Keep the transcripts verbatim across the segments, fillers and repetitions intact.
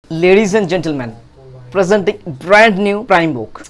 Ladies and gentlemen, presenting brand new Prime Book.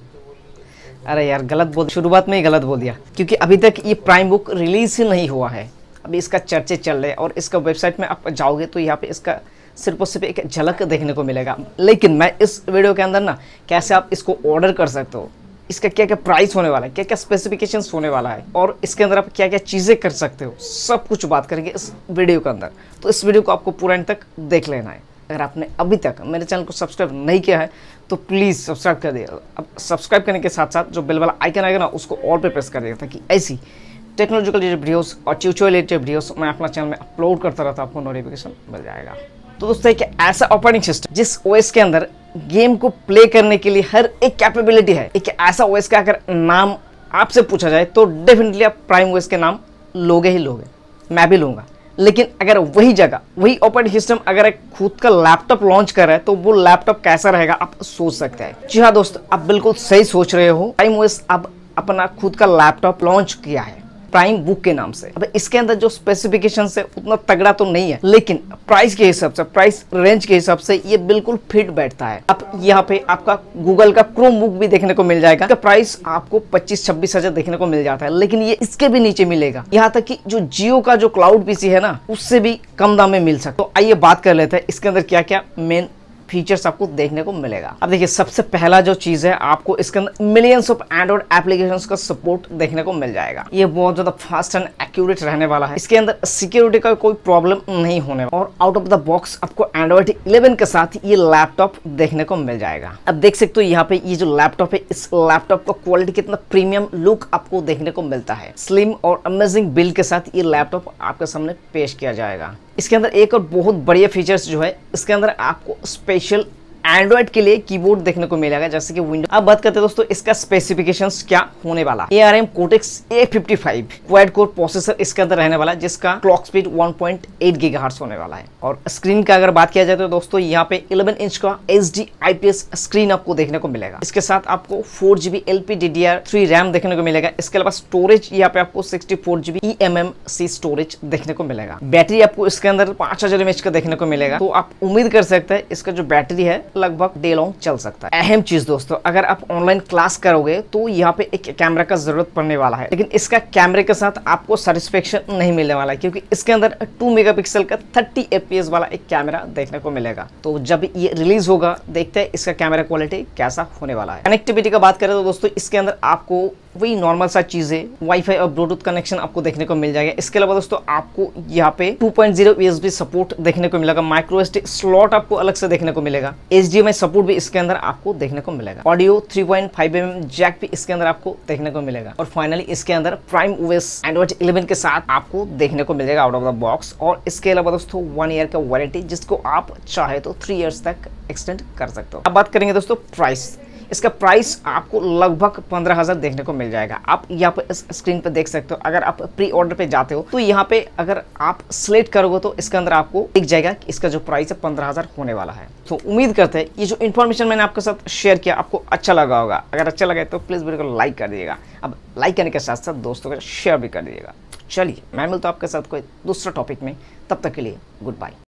अरे यार गलत बोल, शुरुआत में ही गलत बोल दिया, क्योंकि अभी तक ये प्राइम बुक रिलीज ही नहीं हुआ है। अभी इसका चर्चे चल रहे हैं और इसका वेबसाइट में आप जाओगे तो यहाँ पे इसका सिर्फ और सिर्फ एक झलक देखने को मिलेगा। लेकिन मैं इस वीडियो के अंदर ना कैसे आप इसको ऑर्डर कर सकते हो, इसका क्या क्या प्राइस होने वाला है, क्या क्या स्पेसिफिकेशंस होने वाला है और इसके अंदर आप क्या क्या चीज़ें कर सकते हो, सब कुछ बात करेंगे इस वीडियो के अंदर। तो इस वीडियो को आपको पूरा एंड तक देख लेना है। अगर आपने अभी तक मेरे चैनल को सब्सक्राइब नहीं किया है तो प्लीज़ सब्सक्राइब कर दिएगा। अब सब्सक्राइब करने के साथ साथ जो बेल वाला आइकन आएगा ना उसको ऑल पे प्रेस कर दिएगा, ताकि ऐसी टेक्नोलॉजिकल रिलेटेड वीडियोस और ट्यूटोरियल रिलेटेड वीडियोस मैं अपना चैनल में अपलोड करता रहता हूँ, आपको नोटिफिकेशन मिल जाएगा। तो दोस्तों एक ऐसा ऑपरेटिंग सिस्टम जिस ओएस के अंदर गेम को प्ले करने के लिए हर एक कैपेबिलिटी है, एक ऐसा ओएस का अगर नाम आपसे पूछा जाए तो डेफिनेटली आप प्राइम ओएस के नाम लोगे ही लोगे, मैं भी लूँगा। लेकिन अगर वही जगह वही ऑपरेटिंग सिस्टम अगर एक खुद का लैपटॉप लॉन्च कर रहा है तो वो लैपटॉप कैसा रहेगा आप सोच सकते हैं। जी हाँ दोस्तों, आप बिल्कुल सही सोच रहे हो। प्राइम ओएस अब अपना खुद का लैपटॉप लॉन्च किया है प्राइम बुक के नाम से। अब इसके अंदर जो स्पेसिफिकेशन है उतना तगड़ा तो नहीं है, लेकिन प्राइस के हिसाब से, प्राइस रेंज के हिसाब से ये बिल्कुल फिट बैठता है। अब यहाँ पे आपका गूगल का क्रोम बुक भी देखने को मिल जाएगा। इसका प्राइस आपको पच्चीस छब्बीस हजार देखने को मिल जाता है, लेकिन ये इसके भी नीचे मिलेगा। यहाँ तक कि जो जियो का जो क्लाउड पीसी है ना उससे भी कम दाम में मिल सकता है। तो आइए बात कर लेते हैं इसके अंदर क्या क्या मेन फीचर्स आपको देखने को मिलेगा। अब देखिए, सबसे पहला जो चीज है, आपको इसके अंदर मिलियंस ऑफ एंड्रॉइड एप्लीकेशंस का सपोर्ट देखने को मिल जाएगा। ये बहुत ज्यादा फास्ट एंड एक्यूरेट रहने वाला है। इसके अंदर सिक्योरिटी का कोई प्रॉब्लम नहीं होने वाला और आउट ऑफ द बॉक्स आपको एंड्रॉइड इलेवन के साथ ये लैपटॉप देखने को मिल जाएगा। अब देख सकते हो यहाँ पे ये जो लैपटॉप है, इस लैपटॉप का क्वालिटी कितना प्रीमियम लुक आपको देखने को मिलता है। स्लिम और अमेजिंग बिल्ड के साथ ये लैपटॉप आपके सामने पेश किया जाएगा। इसके अंदर एक और बहुत बढ़िया फीचर्स जो है, इसके अंदर आपको स्पेशल एंड्रॉइड के लिए कीबोर्ड देखने को मिलेगा, जैसे कि विंडो। अब बात करते हैं दोस्तों इसका स्पेसिफिकेशंस क्या होने वाला। A R M Cortex A fifty five quad core processor इसके अंदर रहने वाला है, जिसका clock speed one point eight gigahertz होने वाला है। और स्क्रीन का अगर बात किया जाए तो दोस्तों यहाँ पे eleven inch H D I P S एस स्क्रीन आपको देखने को मिलेगा। इसके साथ आपको four GB L P D D R three RAM देखने को मिलेगा। इसके अलावा स्टोरेज यहाँ पे आपको sixty four GB E M M C storage देखने को मिलेगा। बैटरी आपको इसके अंदर पांच हजार एम एच का देखने को मिलेगा। तो आप उम्मीद कर सकते हैं इसका जो बैटरी है लगभग डे लॉन्ग चल सकता है। अहम चीज दोस्तों, अगर आप ऑनलाइन क्लास करोगे तो यहाँ पे एक कैमरा का जरूरत पड़ने वाला है, लेकिन इसका कैमरे के साथ आपको सेटिस्फेक्शन नहीं मिलने वाला है, क्योंकि इसके अंदर टू मेगापिक्सल का थर्टी एफ पी एस वाला एक कैमरा देखने को मिलेगा। तो जब ये रिलीज होगा देखते हैं इसका कैमरा क्वालिटी कैसा होने वाला है। कनेक्टिविटी का बात करें तो दोस्तों इसके अंदर आपको वही नॉर्मल सा चीजें वाईफाई और ब्लूटूथ कनेक्शन आपको देखने को मिल जाएगा। इसके अलावा दोस्तों आपको यहाँ पे two point zero U S B support देखने को मिलेगा। माइक्रो एस डी स्लॉट आपको अलग से देखने को मिलेगा। H D M I support भी इसके अंदर आपको देखने को मिलेगा। Audio three point five M M jack भी इसके अंदर आपको देखने को मिलेगा। और फाइनली इसके अंदर प्राइम ओएस एंड्रॉइड इलेवन के साथ आपको देखने को मिलेगा आउट ऑफ द बॉक्स। और इसके अलावा दोस्तों वन ईयर का वारंटी, जिसको आप चाहे तो थ्री ईयर्स तक एक्सटेंड कर सकते हो। अब बात करेंगे दोस्तों प्राइस। इसका प्राइस आपको लगभग पंद्रह हजार देखने को मिल जाएगा। आप यहाँ पे इस स्क्रीन पे देख सकते हो। अगर आप प्री ऑर्डर पे जाते हो तो यहाँ पे अगर आप सिलेक्ट करोगे तो इसके अंदर आपको दिख जाएगा कि इसका जो प्राइस है पंद्रह हजार होने वाला है। तो उम्मीद करते हैं ये जो इन्फॉर्मेशन मैंने आपके साथ शेयर किया आपको अच्छा लगा होगा। अगर अच्छा लगा तो प्लीज वीडियो को लाइक कर दीजिएगा। अब लाइक करने के साथ साथ दोस्तों को शेयर भी कर दीजिएगा। चलिए मैं मिलता हूँ आपके साथ कोई दूसरा टॉपिक में, तब तक के लिए गुड बाय।